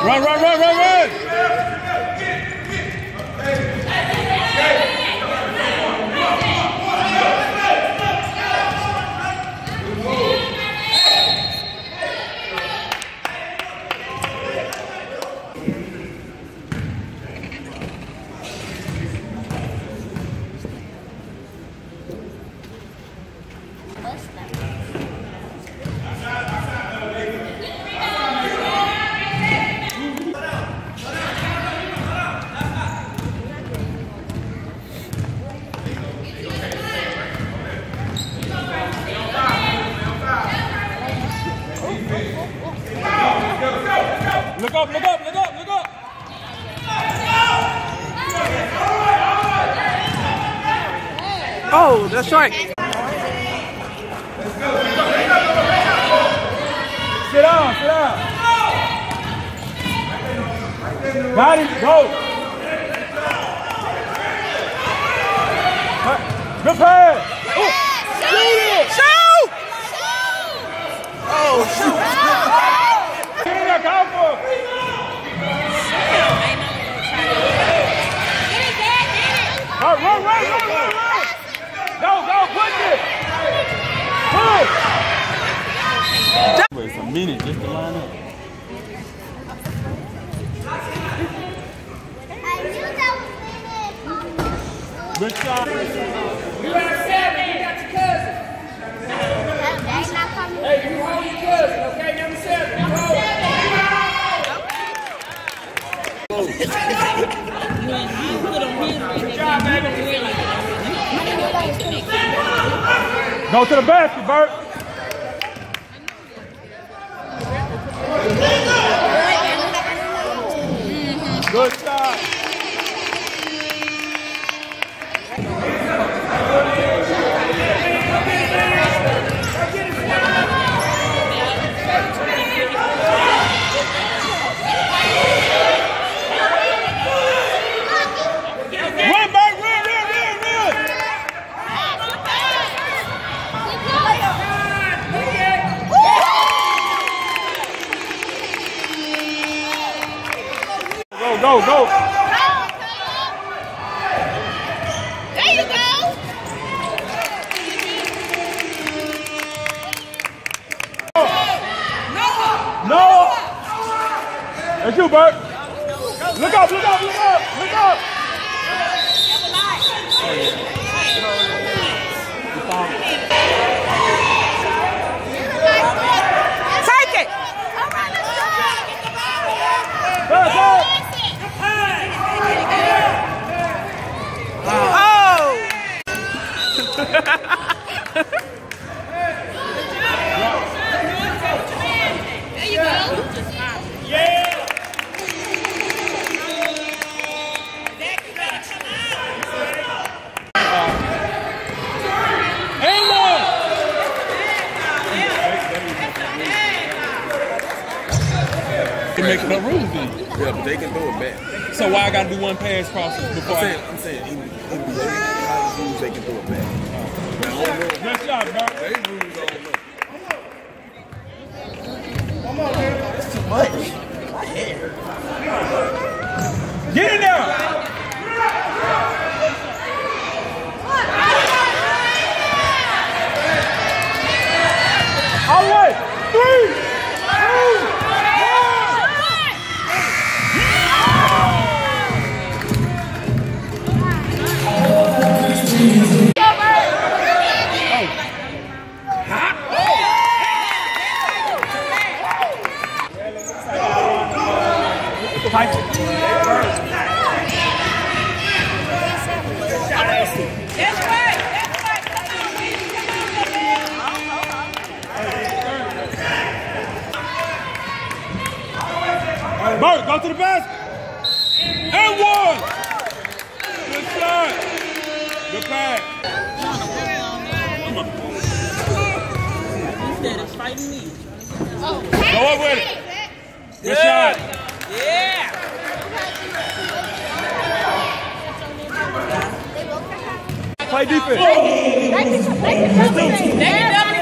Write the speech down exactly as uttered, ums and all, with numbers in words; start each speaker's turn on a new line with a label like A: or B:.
A: Run, run, run, run, run! Look up, look up, look up, look up!
B: Oh, that's right.
A: Sit down, sit down. Got it, go. Good pass. Oh, shoot it.
B: Shoot! Oh, shoot.
A: Get in there, go for it. Run, run, run, run, run, run. Go, go, push it. Push. Wait a minute just to line up. Good shot.
C: You got seven, you got your cousin. Hey, you hold your cousin, okay? Number seven. Number seven. Good job, baby.
A: Go to the basket, Bert. Good shot. Run, Bert, run, run, run, run. Go, go, go.
D: There you go.
A: No. That's you, Bert. Look up, look up, look up, look up.
B: Take it!
A: Go, go.
B: Oh!
D: There you go.
A: Yeah. And one. They're making up rules then.
E: Yeah, but they can throw it back.
A: So why I gotta do one pass process before
E: I'm
A: I...
E: saying, I'm saying, even, even though they rules, they can throw it back. Now, I don't know.
A: Good shot, Bert.
E: They rules, I don't know.
B: That's too much. My hair.
A: Get in there! All the way! Three! Two! One! Bert, go to the basket. And one. Good shot. Good pass.
F: Instead of fighting me.
D: Oh,
A: Go up with it. Good shot.
F: Yeah.
A: Play defense.
D: they can, they can, they can,